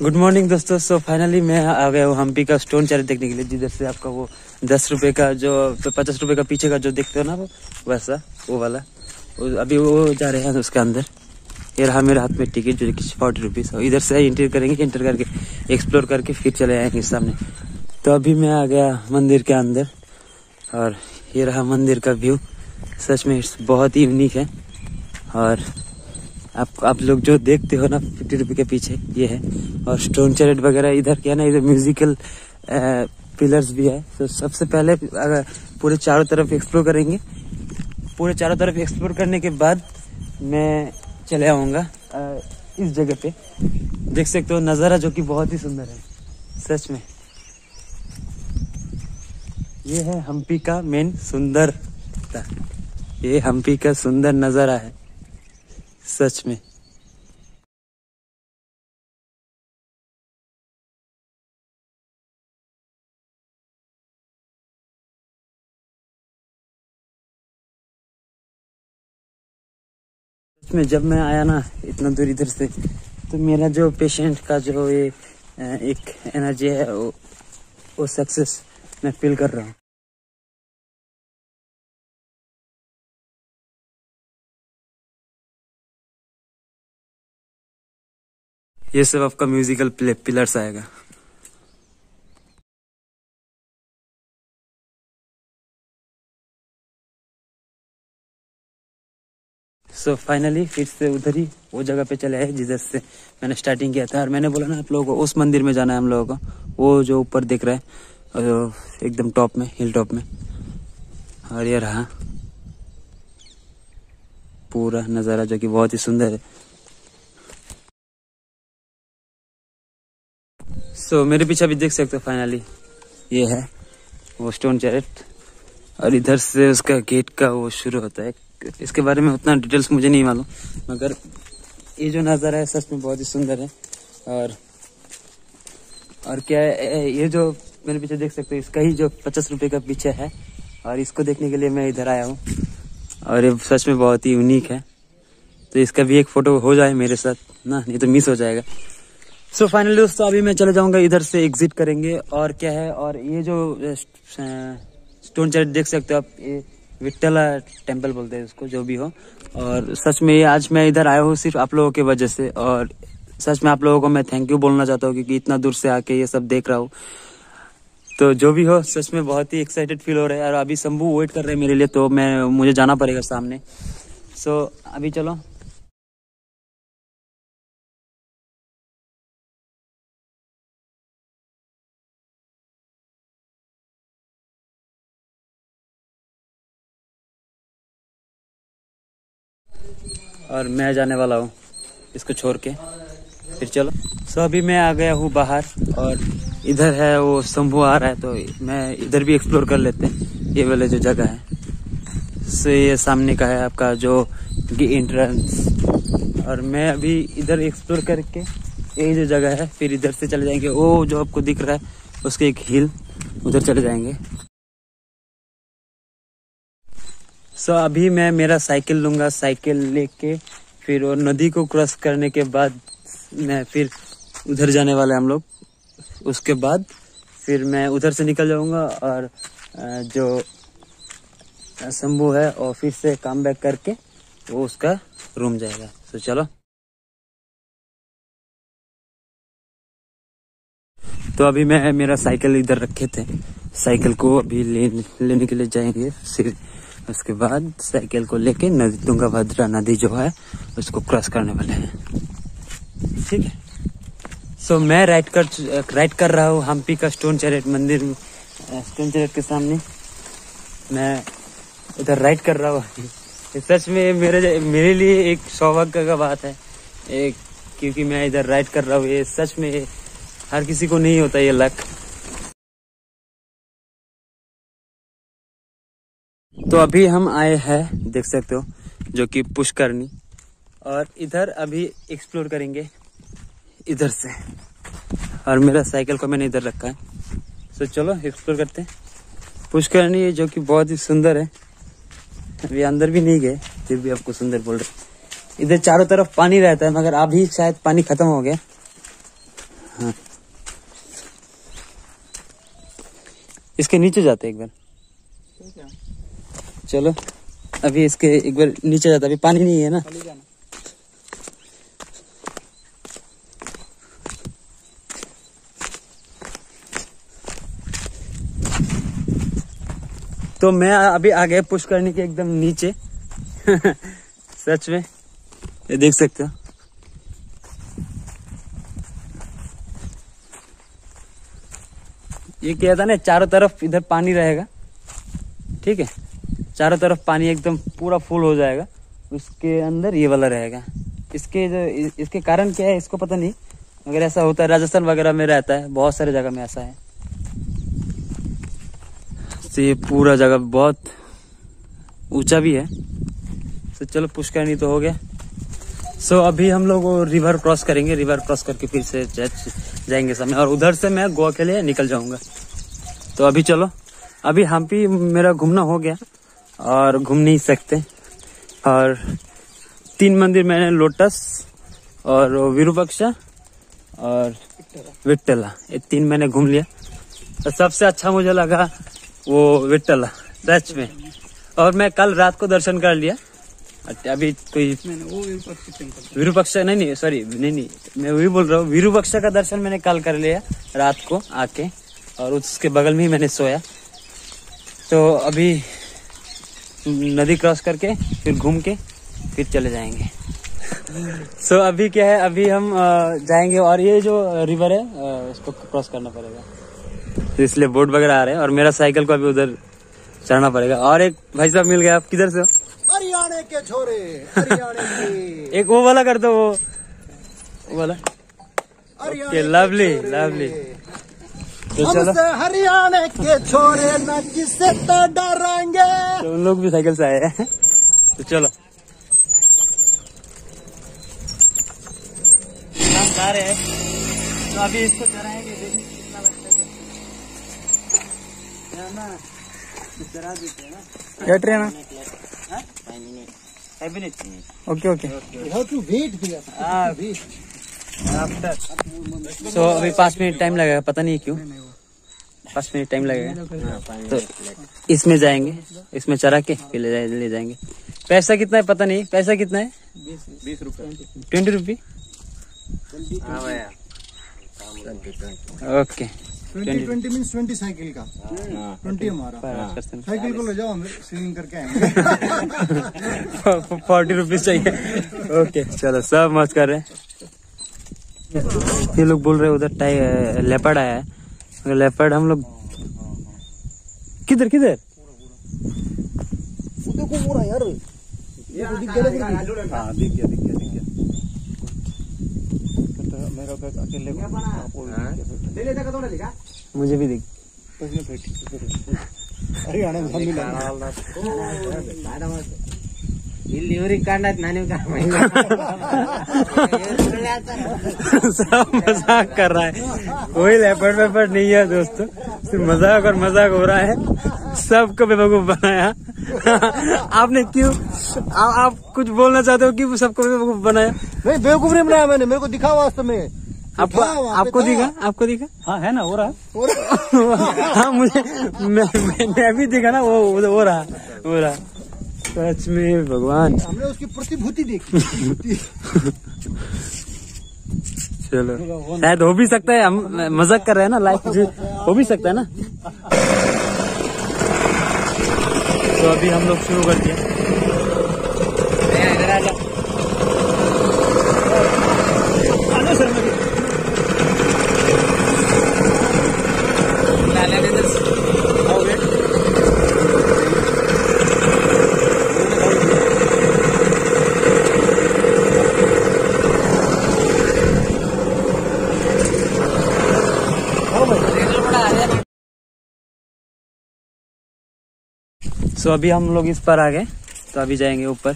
Good morning दोस्तों। So finally मैं आ गया हूँ हम्पी का स्टोन चैरिट देखने के लिए, जिधर से आपका वो 10 रुपये का जो 50 रुपये का पीछे का जो देखते हो ना वो वैसा वो वाला अभी वो जा रहे हैं उसके अंदर। ये रहा मेरे हाथ में टिकट जो कि 40 रुपीज़। इधर से एंटर करेंगे, एंटर करके एक्सप्लोर करके फिर चले आएंगे सामने। तो अभी मैं आ गया मंदिर के अंदर और ये रहा मंदिर का व्यू। सच में बहुत ही यूनिक है। और आप लोग जो देखते हो ना 50 रुपये के पीछे ये है। और स्टोन चैरिट वगैरह इधर क्या ना, इधर म्यूजिकल पिलर्स भी है। तो सबसे पहले अगर पूरे चारों तरफ एक्सप्लोर करेंगे, पूरे चारों तरफ एक्सप्लोर करने के बाद मैं चले आऊँगा इस जगह पे। देख सकते हो नज़ारा जो कि बहुत ही सुंदर है सच में। ये है हम्पी का मेन सुंदरता, ये हम्पी का सुंदर नज़ारा है सच में। सच में जब मैं आया ना इतना दूर इधर से, तो मेरा जो पेशेंट का जो ये एक एनर्जी है वो सक्सेस मैं फील कर रहा हूँ। ये सब आपका म्यूजिकल पिलर्स आएगा। सो फाइनली फिर से उधर ही वो जगह पे चले आए जिधर से मैंने स्टार्टिंग किया था। और मैंने बोला ना आप लोगों को उस मंदिर में जाना है हम लोगों को, वो जो ऊपर दिख रहा है एकदम टॉप में, हिल टॉप में। और ये रहा पूरा नज़ारा जो कि बहुत ही सुंदर है। सो मेरे पीछे भी देख सकते हो फाइनली ये है वो स्टोन चैरिट। और इधर से उसका गेट का वो शुरू होता है। इसके बारे में उतना डिटेल्स मुझे नहीं मालूम, मगर ये जो नज़ारा है सच में बहुत ही सुंदर है। और क्या है, ये जो मेरे पीछे देख सकते हो इसका ही जो 50 रुपये का पीछे है। और इसको देखने के लिए मैं इधर आया हूँ और ये सच में बहुत ही यूनिक है। तो इसका भी एक फ़ोटो हो जाए मेरे साथ ना, नहीं तो मिस हो जाएगा। सो फाइनली दोस्तों अभी मैं चले जाऊँगा, इधर से एग्जिट करेंगे। और क्या है, और ये जो स्टोन चैरिट देख सकते हो आप, ये विट्ठला टेम्पल बोलते हैं उसको, जो भी हो। और सच में आज मैं इधर आया हूँ सिर्फ आप लोगों की वजह से। और सच में आप लोगों को मैं थैंक यू बोलना चाहता हूँ क्योंकि इतना दूर से आके ये सब देख रहा हूँ। तो जो भी हो सच में बहुत ही एक्साइटेड फील हो रहा है। और अभी शंभू वेट कर रहे हैं मेरे लिए, तो मुझे जाना पड़ेगा सामने। सो अभी चलो। और मैं जाने वाला हूँ इसको छोड़ के, फिर चलो। सो अभी मैं आ गया हूँ बाहर और इधर है वो शंभू आ रहा है, तो मैं इधर भी एक्सप्लोर कर लेते हैं ये वाले जो जगह है। सो ये सामने का है आपका जो एंट्रेंस। और मैं अभी इधर एक्सप्लोर करके ये जो जगह है फिर इधर से चले जाएंगे, वो जो आपको दिख रहा है उसके एक हिल, उधर चले जाएंगे। सो अभी मैं मेरा साइकिल लूँगा, साइकिल लेके फिर वो नदी को क्रॉस करने के बाद मैं फिर उधर जाने वाले हम लोग। उसके बाद फिर मैं उधर से निकल जाऊँगा और जो शंभू है और फिर से कम बैक करके वो उसका रूम जाएगा। तो चलो। तो अभी मैं मेरा साइकिल इधर रखे थे, साइकिल को अभी लेने के लिए जाएंगे। फिर उसके बाद साइकिल को लेके नदी तुंगभद्रा नदी जो है उसको क्रॉस करने वाले हैं, ठीक है। सो मैं राइड कर रहा हूँ हम्पी का स्टोन चैरिट मंदिर, स्टोन चैरिट के सामने मैं इधर राइड कर रहा हूँ। सच में मेरे लिए एक सौभाग्य का बात है क्योंकि मैं इधर राइड कर रहा हूँ। ये सच में हर किसी को नहीं होता ये लक। तो अभी हम आए हैं देख सकते हो जो कि पुष्करनी, और इधर अभी एक्सप्लोर करेंगे इधर से। और मेरा साइकिल को मैंने इधर रखा है। तो चलो एक्सप्लोर करते हैं पुष्करनी, जो कि बहुत ही सुंदर है। अभी अंदर भी नहीं गए फिर भी आपको सुंदर बोल रहे। इधर चारों तरफ पानी रहता है, मगर अभी शायद पानी खत्म हो गया। हाँ, इसके नीचे जाते एक बार। चलो अभी इसके एक बार नीचे जाता, अभी पानी नहीं है ना। तो मैं अभी आ गया पुश करने के एकदम नीचे। सच में ये देख सकते हो। ये क्या था ना, चारों तरफ इधर पानी रहेगा, ठीक है, चारों तरफ पानी एकदम पूरा फुल हो जाएगा, उसके अंदर ये वाला रहेगा। इसके कारण क्या है इसको पता नहीं, मगर ऐसा होता है, राजस्थान वगैरह में रहता है, बहुत सारे जगह में ऐसा है। तो ये पूरा जगह बहुत ऊंचा भी है। तो चलो पुश करनी तो हो गया। सो अभी हम लोग वो रिवर क्रॉस करेंगे, रिवर क्रॉस करके फिर से जाएंगे सामने, और उधर से मैं गोवा के लिए निकल जाऊंगा। तो अभी चलो, अभी हम्पी मेरा घूमना हो गया और घूम नहीं सकते। और 3 मंदिर मैंने, लोटस और विरूपाक्षा और विट्ठला, ये 3 मैंने घूम लिया। तो सबसे अच्छा मुझे लगा वो विट्ठला, सच में। और मैं कल रात को दर्शन कर लिया। अभी कोई विरूपाक्षा नहीं सॉरी नहीं मैं वही बोल रहा हूँ, विरूपाक्षा का दर्शन मैंने कल कर लिया रात को आके, और उसके बगल में ही मैंने सोया। तो अभी नदी क्रॉस करके फिर घूम के फिर चले जाएंगे। सो अभी क्या है, अभी हम जाएंगे, और ये जो रिवर है उसको क्रॉस करना पड़ेगा, तो इसलिए बोट वगैरह आ रहे हैं, और मेरा साइकिल को अभी उधर चढ़ना पड़ेगा। और एक भाई साहब मिल गए। आप किधर से हो? हरियाणा के छोरे, हरियाणा के। एक वो वाला कर दो, वो वाला। Okay, lovely lovely. तो चलो, हरियाणा के छोरे न किससे तो डरेंगे। तो उन लोग भी साइकिल से आए हैं। तो चलो हम जा रहे हैं। तो अभी इसको चराएंगे, देखिए कितना लगता है ना, चरा देते हैं ना। क्या ट्रेन है? 5 मिनट। Okay okay. How to wait दिया। आफ्टर। सो अभी 5 मिनट टाइम लगेगा, पता नहीं क्यों 5 मिनट टाइम लगेगा। तो इसमें जाएंगे, इसमें चरा के फिर ले जाएंगे। पैसा कितना है पता नहीं, पैसा कितना है? 20 रुपये। 20 रुपये। ओके। 20 मीन्स 20 साइकिल का, 20 हमारा। साइकिल को ले जाओ, हम स्विमिंग करके आएंगे। 40 रुपीज चाहिए। ओके चलो, सब मस्त कर रहे हैं। ये लोग बोल रहे हैं उधर लेपर्ड आया है, मगर लेपर्ड हम लोग किधर किधर देखो पूरा यार, ये तो दिख गया। हाँ दिख गया। मेरा अकेले मुझे भी दिख। हरियाणा में ಇಲ್ಲಿ ಇವ್ರಿಗೆ ಕಾಣತ್ ನನಗೆ सब मजाक कर रहा है, कोई लेपर्ड वेपर्ड नहीं है दोस्तों, सिर्फ मजाक और मजाक हो रहा है। सबको बेवकूफ बनाया। आपने क्यों, आप कुछ बोलना चाहते हो? क्यों सबको बेवकूफ बनाया? नहीं, बेवकूफ नहीं बनाया मैंने, मेरे को दिखा वास्तव में। आपको दिखा? हाँ है ना, हो रहा। हाँ मुझे मैं भी दिखा ना, वो हो रहा। सच में भगवान, हमने उसकी प्रतिभूति देखी। चलो, शायद हो भी सकता है, हम मजाक कर रहे हैं ना, लाइफ हो भी सकता है ना। तो अभी हम लोग शुरू कर दिए। सो अभी हम लोग इस पर आ गए, तो अभी जाएंगे ऊपर।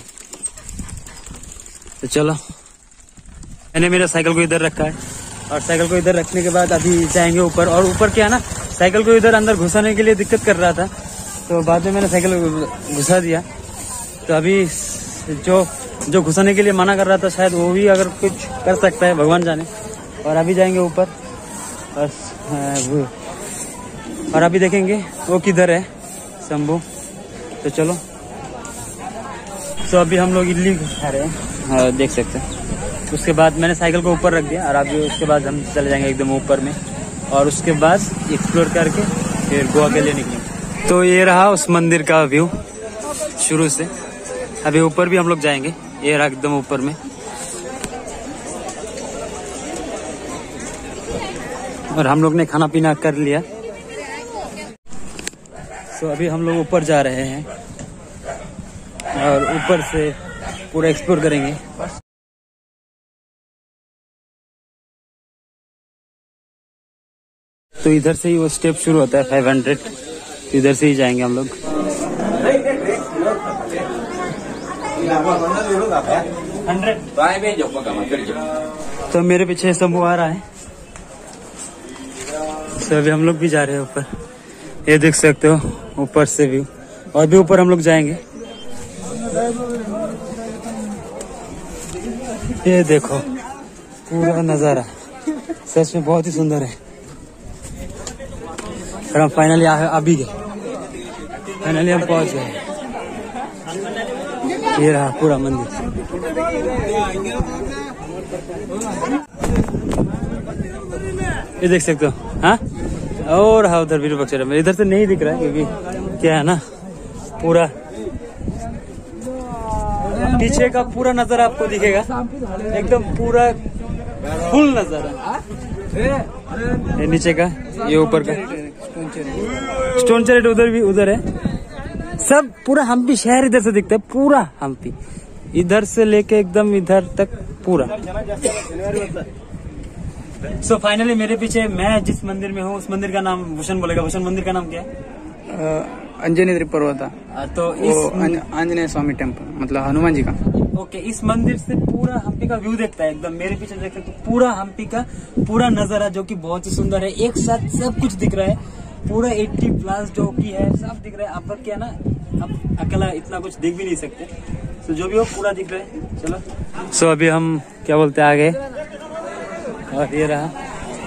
तो चलो, मैंने मेरा साइकिल को इधर रखा है, और साइकिल को इधर रखने के बाद अभी जाएंगे ऊपर। और ऊपर क्या ना, साइकिल को इधर अंदर घुसाने के लिए दिक्कत कर रहा था, तो बाद में मैंने साइकिल घुसा दिया। तो अभी जो घुसाने के लिए मना कर रहा था, शायद वो भी अगर कुछ कर सकता है, भगवान जाने। और अभी जाएंगे ऊपर और अभी देखेंगे वो किधर है शंभू। तो चलो। तो अभी हम लोग इडली खा रहे हैं, देख सकते हैं। उसके बाद मैंने साइकिल को ऊपर रख दिया और अभी उसके बाद हम चले जाएंगे एकदम ऊपर में और उसके बाद एक्सप्लोर करके फिर गोवा के लिए निकलेंगे। तो ये रहा उस मंदिर का व्यू शुरू से। अभी ऊपर भी हम लोग जाएंगे, ये रहा एकदम ऊपर में। और हम लोग ने खाना पीना कर लिया। तो अभी हम लोग ऊपर जा रहे हैं और ऊपर से पूरा एक्सप्लोर करेंगे। तो इधर से ही वो स्टेप शुरू होता है 500, तो इधर से ही जाएंगे हम लोग। तो मेरे पीछे शंभू आ रहा है। तो अभी हम लोग भी जा रहे हैं ऊपर, ये देख सकते हो ऊपर से व्यू। और भी ऊपर हम लोग जाएंगे। ये देखो पूरा नजारा सच में बहुत ही सुंदर है। और हम फाइनली अभी गए, फाइनली हम पहुंच गए। ये रहा पूरा मंदिर। ये देख सकते हो। हाँ, और हाँ उधर विरूपाक्षर में इधर से नहीं दिख रहा है क्योंकि क्या है ना, पूरा पीछे का पूरा नजारा आपको दिखेगा, एकदम पूरा फुल नजारा। ये नीचे का, ये ऊपर का स्टोन चैरेट उधर भी उधर है। सब पूरा हम्पी शहर इधर से दिखता है, पूरा हम्पी इधर से लेके एकदम इधर तक पूरा। सो फाइनली मेरे पीछे मैं जिस मंदिर में हूँ उस मंदिर का नाम भूषण बोलेगा। भूषण मंदिर का नाम क्या है? अंजनी पर्वता। तो इस आंजनेय स्वामी टेम्पल, मतलब हनुमान जी का। ओके, इस मंदिर से पूरा हम्पी का व्यू देखता है एकदम। मेरे पीछे देख सकते तो पूरा हम्पी का पूरा नजारा जो कि बहुत ही सुंदर है। एक साथ सब कुछ दिख रहा है, पूरा 80+ जो कि है सब दिख रहा है। अब क्या ना, अब अकेला इतना कुछ देख भी नहीं सकते, तो जो भी हो पूरा दिख रहा है। चलो। सो अभी हम क्या बोलते हैं आगे, और ये रहा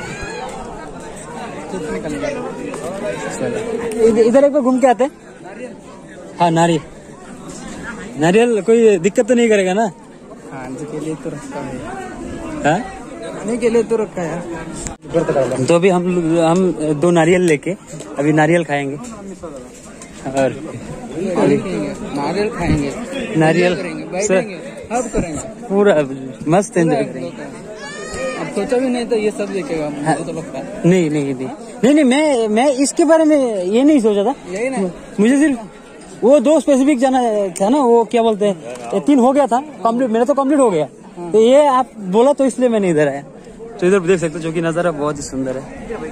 इधर एक बार घूम के आते हैं। हाँ, नारियल कोई दिक्कत तो नहीं करेगा ना? आने के लिए तो रखा है। हाँ, आने के लिए तो रखा है। तो अभी हम 2 नारियल लेके अभी नारियल खाएंगे और नारियल खाएंगे, नारियल अब करेंगे पूरा मस्त एंजॉय करेंगे। अब सोचा भी नहीं था ये सब देखेगा। मुझे तो लगता है नहीं, मैं इसके बारे में ये नहीं सोचा था। यही ना, मुझे सिर्फ वो 2 स्पेसिफिक जाना था ना, वो क्या बोलते हैं, 3 हो गया था कंप्लीट, मेरा तो कंप्लीट हो गया। तो ये आप बोला तो इसलिए मैंने इधर आया। तो इधर देख सकते हो जो कि नजारा बहुत ही सुंदर है।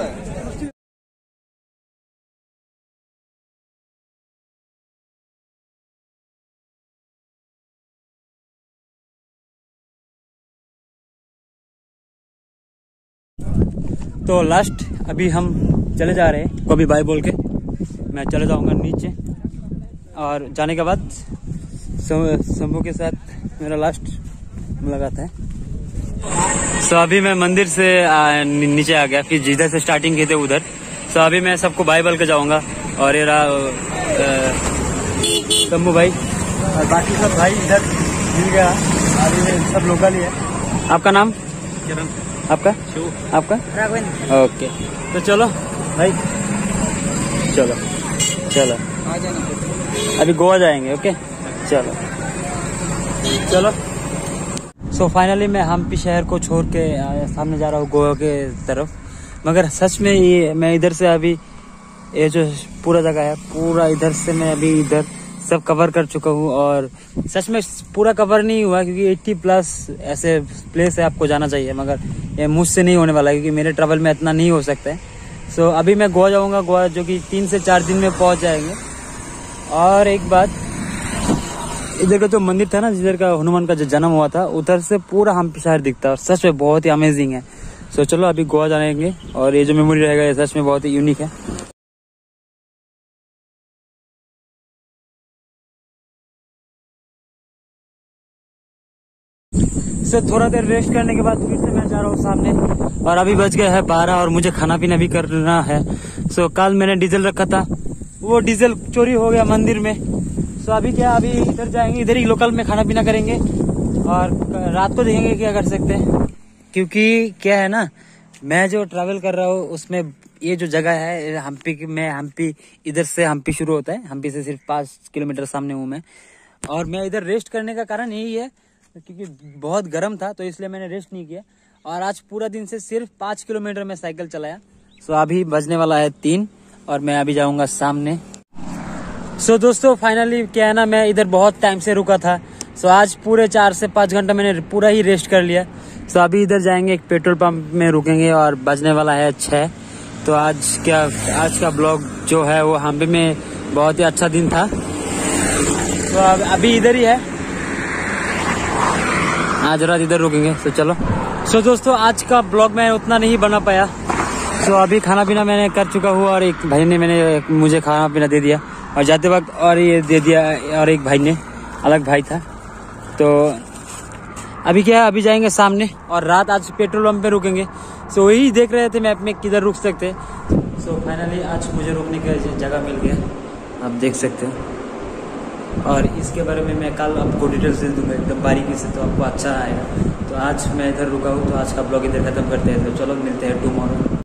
तो लास्ट अभी हम चले जा रहे हैं, कभी बाय बोल के मैं चले जाऊंगा नीचे। और जाने के बाद शंभू के साथ मेरा लास्ट मुलाकात है। तो अभी मैं मंदिर से नीचे आ गया, फिर जिधर से स्टार्टिंग की थे उधर। तो अभी मैं सबको बाय बोल के जाऊंगा। और ये रहा शंभू भाई और बाकी सब भाई इधर मिल गया। अभी सब लोकल ही है। आपका नाम? आपका? आपका? ओके, तो चलो भाई, चलो आ जाना। अभी गोवा जाएंगे। ओके, चलो। सो फाइनली मैं हम्पी शहर को छोड़ के सामने जा रहा हूँ गोवा के तरफ। मगर सच में ये मैं इधर से अभी ये जो पूरा जगह है, पूरा इधर से मैं अभी इधर सब कवर कर चुका हूँ। और सच में पूरा कवर नहीं हुआ क्योंकि 80+ ऐसे प्लेस है आपको जाना चाहिए, मगर ये मुझसे नहीं होने वाला क्योंकि मेरे ट्रैवल में इतना नहीं हो सकता है। सो अभी मैं गोवा जाऊँगा, गोवा जो कि 3 से 4 दिन में पहुँच जाएंगे। और एक बात, इधर का जो मंदिर था ना, जिधर का हनुमान का जो जन्म हुआ था, उधर से पूरा हम्पी शहर दिखता है और सच में बहुत ही अमेजिंग है। सो चलो अभी गोवा जाएंगे और ये जो मेमोरी रहेगा ये सच में बहुत ही यूनिक है। सो थोड़ा देर रेस्ट करने के बाद फिर से मैं जा रहा हूँ सामने। और अभी बज गया है 12 और मुझे खाना पीना भी करना है। सो कल मैंने डीजल रखा था, वो डीजल चोरी हो गया मंदिर में। सो अभी क्या, अभी इधर जाएंगे, इधर ही लोकल में खाना पीना करेंगे और रात को देखेंगे क्या कर सकते हैं। क्योंकि क्या है ना, मैं जो ट्रैवल कर रहा हूँ उसमें ये जो जगह है हम्पी इधर से हम्पी शुरू होता है, हम्पी से सिर्फ 5 किलोमीटर सामने हूँ मैं। और मैं इधर रेस्ट करने का कारण यही है क्योंकि बहुत गर्म था, तो इसलिए मैंने रेस्ट नहीं किया। और आज पूरा दिन से सिर्फ 5 किलोमीटर में साइकिल चलाया। सो अभी बजने वाला है 3 और मैं अभी जाऊंगा सामने। सो दोस्तों फाइनली क्या है ना, मैं इधर बहुत टाइम से रुका था। सो आज पूरे 4 से 5 घंटा मैंने पूरा ही रेस्ट कर लिया। सो अभी इधर जाएंगे, एक पेट्रोल पंप में रुकेंगे और बजने वाला है 6। तो आज का ब्लॉग जो है वो हम्पी में बहुत ही अच्छा दिन था। तो अभी इधर ही है, आज रात इधर रुकेंगे। तो चलो। सो दोस्तों आज का ब्लॉग मैं उतना नहीं बना पाया। सो अभी खाना पीना मैंने कर चुका हूँ और एक भाई ने मुझे खाना पीना दे दिया और जाते वक्त और ये दे दिया, और एक भाई ने, अलग भाई था। तो अभी क्या है, अभी जाएंगे सामने और रात आज पेट्रोल पंप पे रुकेंगे। सो वही देख रहे थे मैप में किधर रुक सकते। सो फाइनली आज मुझे रुकने की जगह मिल गया, आप देख सकते हो। और इसके बारे में मैं कल आपको डिटेल्स दे दूँगा एकदम बारीकी से, तो आपको अच्छा आएगा। तो आज मैं इधर रुका हूँ, तो आज का ब्लॉग इधर खत्म करते हैं। तो चलो मिलते हैं टुमारो।